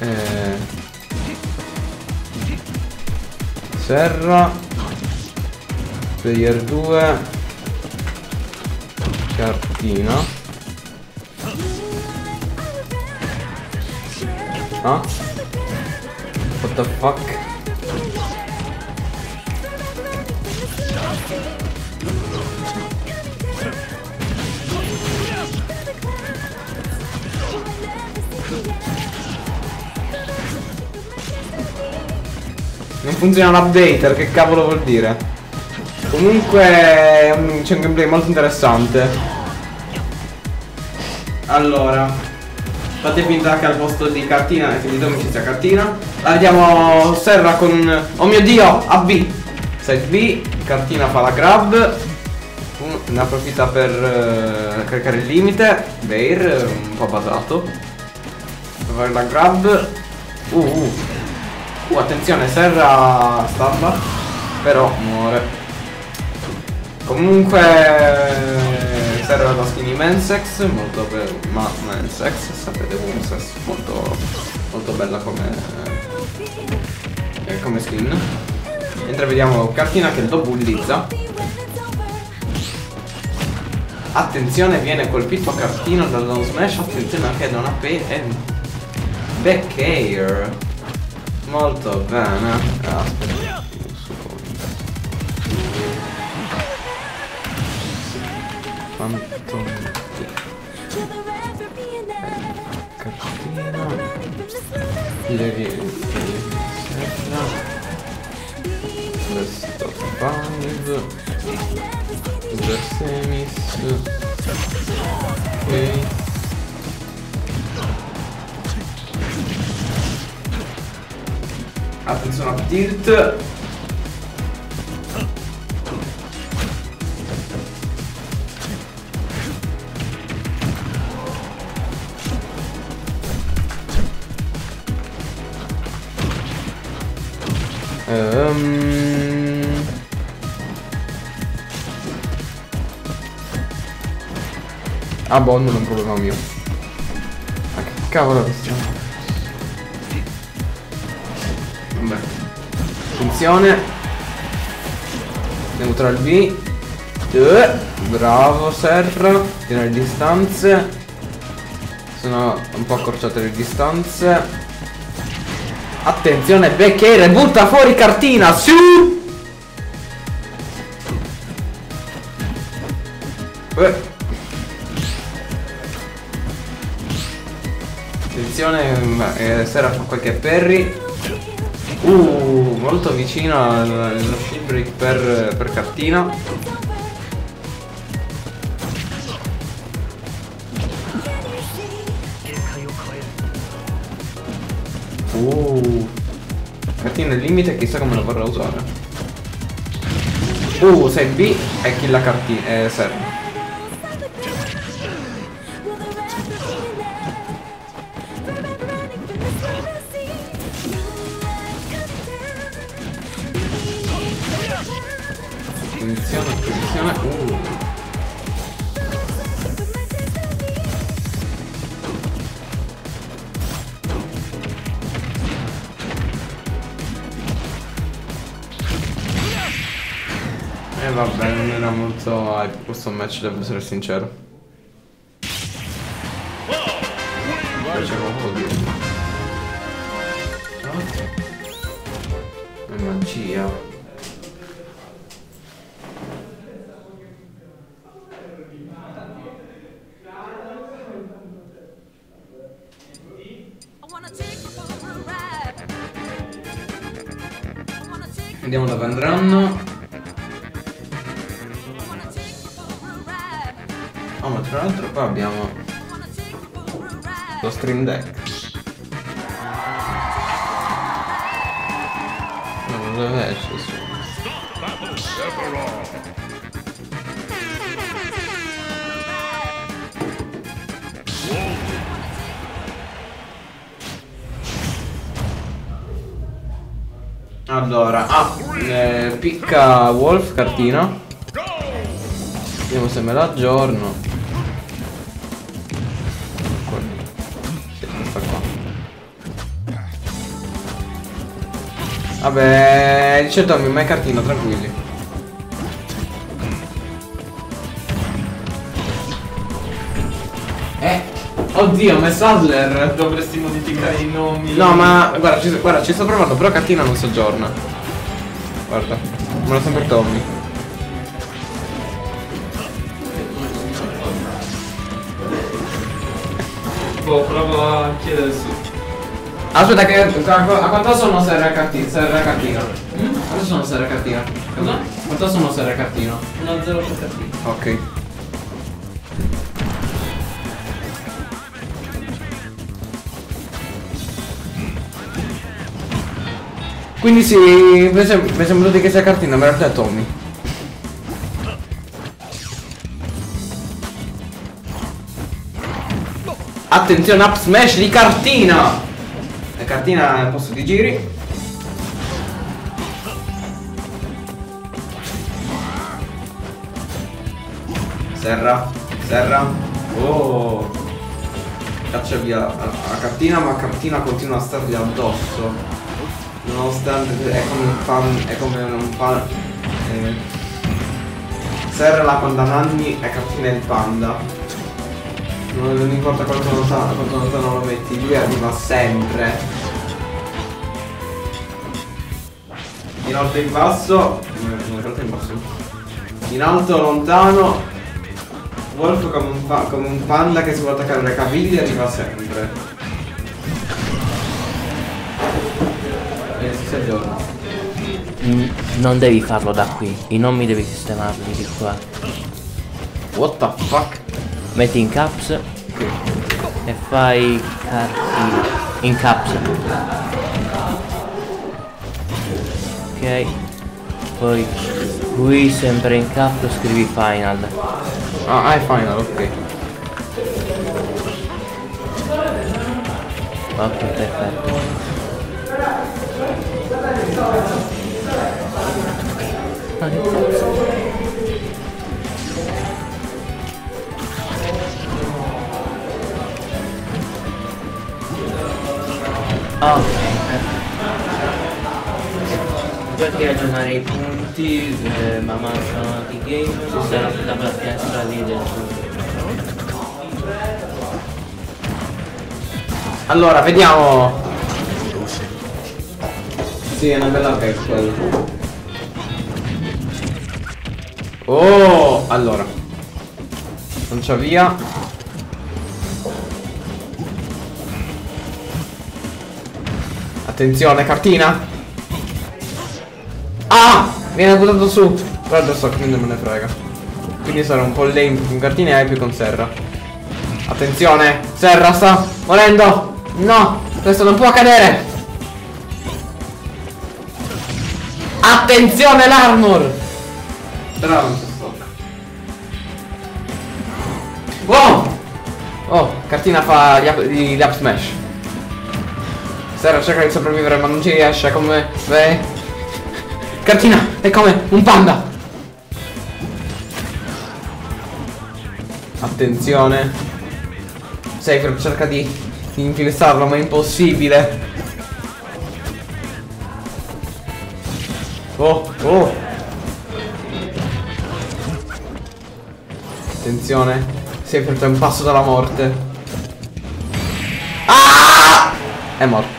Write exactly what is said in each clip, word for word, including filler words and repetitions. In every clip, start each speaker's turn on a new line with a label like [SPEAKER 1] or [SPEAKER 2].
[SPEAKER 1] eh, Serra, player due, cartina. Ah? What the fuck? Non funziona l'updater, che cavolo vuol dire? Comunque c'è un gameplay molto interessante. Allora, fate finta che al posto di cartina, che di dove ci sia cartina. La vediamo Serra con... oh mio dio, A B. Side B, cartina fa la grab. Ne approfitta per uh, caricare il limite. Bear, un po' basato. Per fare la grab. Uh, uh. Uh, attenzione, Serra stamba, però muore. Comunque Serra la skin di Mensex, molto bello, ma Mensex, sapete Mensex, molto molto bella come eh, come skin. Mentre vediamo cartina che lo bullizza. Attenzione, viene colpito cartino dallo smash, attenzione anche da una P e back air. Molto bene. Ah, aspetta un secondo. Quanto cartina. Levi Serra. Questo five. The semis. Ok. Attenzione a tilt. Um... Ah boh, non è un problema mio. Ma che cavolo che stiamo? Vabbè. Attenzione. Neutral B. uh, Bravo Serra. Tiene le distanze. Sono un po' accorciate le distanze. Attenzione, Becchiere, butta fuori cartina. Su. uh. Attenzione, eh, Serra fa qualche parry. Uh, molto vicino allo shield break per, per cartina. Uh, cartina il limite, chissà come lo vorrà usare. Uh, sei B e kill la cartina, eh, Serra. Attenzione, attenzione. Uh. E eh, vabbè, non era molto hype questo match, devo essere sincero. Facevo un po' di... È magia. Vediamo dove andranno. Oh, ma tra l'altro qua abbiamo lo Stream Deck. Non deve essere su. Allora, ah, eh, picca Wolf cartina. Vediamo se me la aggiorno. Sì, questa qua. Vabbè, dice Tommy, ma è cartino, tranquilli. Eh, oddio, ma è Sadler.
[SPEAKER 2] Dovresti modificare i nomi.
[SPEAKER 1] No, ma guarda, ci, guarda, ci sto provando, però cartina non si aggiorna. Guarda, me lo sempre Tommy.
[SPEAKER 2] Boh, provo a chiedere su.
[SPEAKER 1] Aspetta che a, a quanto sono serra cartina? Serra cartina. Mm? Quanto sono serra cartina?
[SPEAKER 2] Cosa?
[SPEAKER 1] Quanto sono serra cartina?
[SPEAKER 2] uno zero per cartina.
[SPEAKER 1] Ok. Quindi sì, mi sem- mi è sembrato che sia cartina, ma in realtà è Tommy. Attenzione, up smash di cartina! La cartina al posto di giri. Serra, serra. Oh! Caccia via la, la cartina, ma la cartina continua a stargli addosso. Nonostante è come un fan, è come un fan. Eh. Serra la panda Nanni e cartina il panda. Non, non importa quanto lontano, quanto lontano lo metti, lui arriva sempre. In alto e in basso. In alto e in basso. In alto lontano. Wolf come un, come un panda che si vuole attaccare alle caviglie arriva sempre. E si si aggiorna.
[SPEAKER 3] Mm, non devi farlo da qui, i nomi devi sistemarli di qua.
[SPEAKER 1] What the fuck?
[SPEAKER 3] Metti in caps e fai cartina in caps. Ok. Poi qui sempre in caps scrivi final.
[SPEAKER 1] Ah, è final, ok.
[SPEAKER 3] Ok, perfetto. Ah, che cazzo. Ah, ok. Perché aggiornare i punti, eh, ma mancano di game, ci sarà tutta la finestra lì del
[SPEAKER 1] Allora, vediamo. Sì, è una bella pec quello. Oh, allora. Lancia via. Attenzione, cartina. Ah! Viene buttato su. Però adesso quindi non me ne frega. Quindi sarà un po' lame con cartina e più con Serra. Attenzione, Serra sta morendo. No, questo non può accadere. Attenzione l'armor. Però non c'è stock. Wow. Oh, cartina fa gli up, gli up smash. Serra cerca di sopravvivere ma non ci riesce, come... Beh. Cartina è come un panda. Attenzione. Safer cerca di, di infilzarlo ma è impossibile. Oh, oh. Attenzione. Safer è un passo dalla morte. Ah! È morto.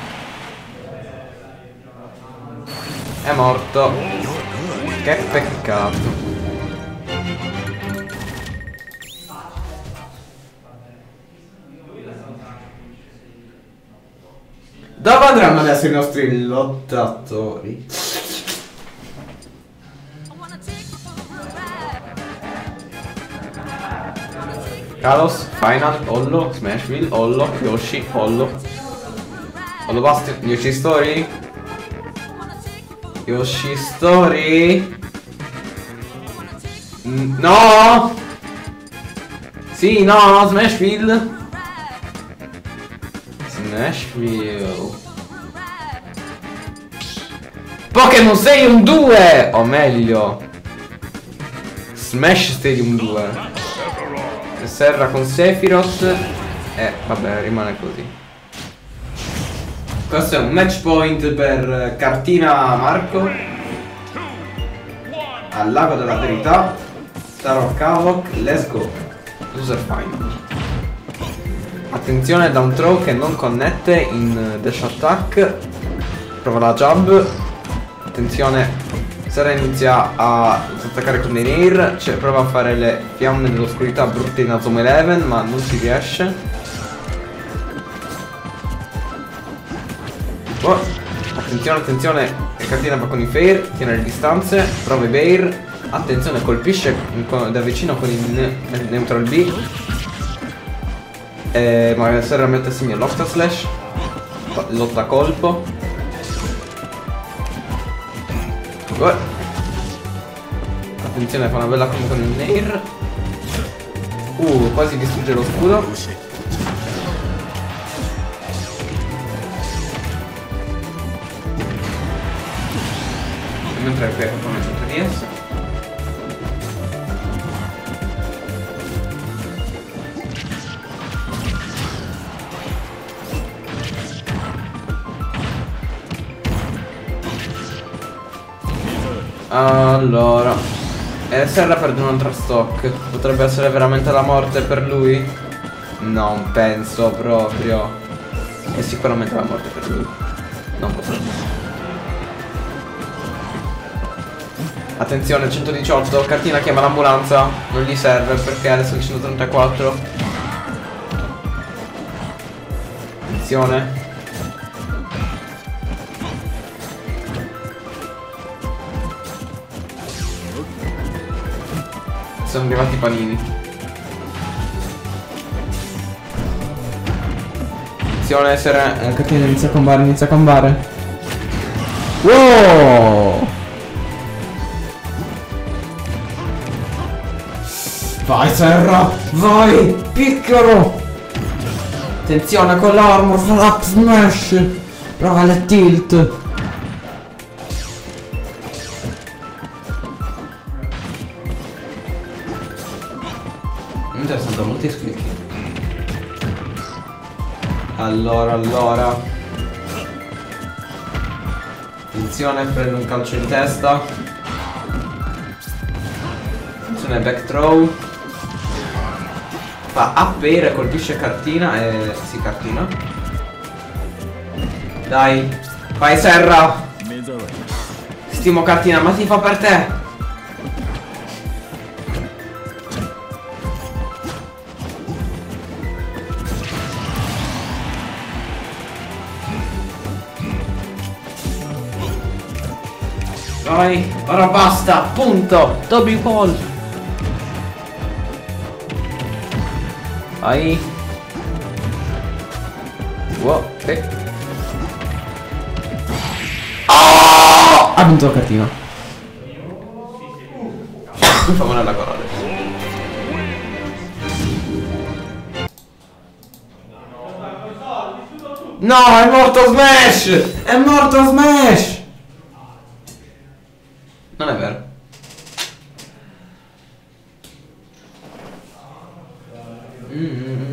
[SPEAKER 1] È morto. Che peccato. Dove andranno adesso i nostri lottatori? Kalos, Final, Hollow, Smashville, Hollow, Yoshi, Hollow. Hollow Bastion, Yoshi Story. Yoshi Story. Mm, no. Sì, no, no, Smashville. Smashville. Pokémon Stadium due. O meglio Smash Stadium due. Serra con Sephiroth. Eh, vabbè, rimane così. Questo è un match point per Cartina Marco. Al lago della verità. Star of Havoc, let's go. User fine. Attenzione, down throw che non connette in dash attack. Prova la jab. Attenzione, Serra inizia a attaccare con dei nair. Cioè prova a fare le fiamme dell'oscurità brutte in Azuma Eleven, ma non ci riesce. Oh, attenzione, attenzione, Cartina va con i fair, tiene le distanze, prova i bair, attenzione, colpisce da vicino con il ne neutral B. E ma Serra mette a segno l'octa slash, lotta a colpo. Oh. Attenzione, fa una bella combo con il nair. Uh, quasi distrugge lo scudo. Mentre qui come centro di esso. Allora e Serra perde un altro stock. Potrebbe essere veramente la morte per lui? Non penso proprio. È sicuramente la morte per lui. Non potrebbe. Attenzione, centodiciotto, Cartina chiama l'ambulanza. Non gli serve perché adesso è il centotrentaquattro. Attenzione. Sono arrivati i panini. Attenzione, essere. Eh, Cartina inizia a combare, inizia a combare. Wow! Vai Serra, vai, piccolo. Attenzione con l'armor, fa l'up smash. Prova le tilt. Mi interessano molti iscritti. Allora, allora. Attenzione, prende un calcio in testa. Attenzione, back throw. Fa up air e colpisce Cartina e... sì, Cartina. Dai, vai Serra. Stimo Cartina, ma si fa per te. Vai, ora basta, punto. Toby Paul. Vai. Wow, eh. Oh! Ha vinto la cartina. Fammi la corona. No, è morto Smash! È morto Smash! Non è vero. Mm-hmm.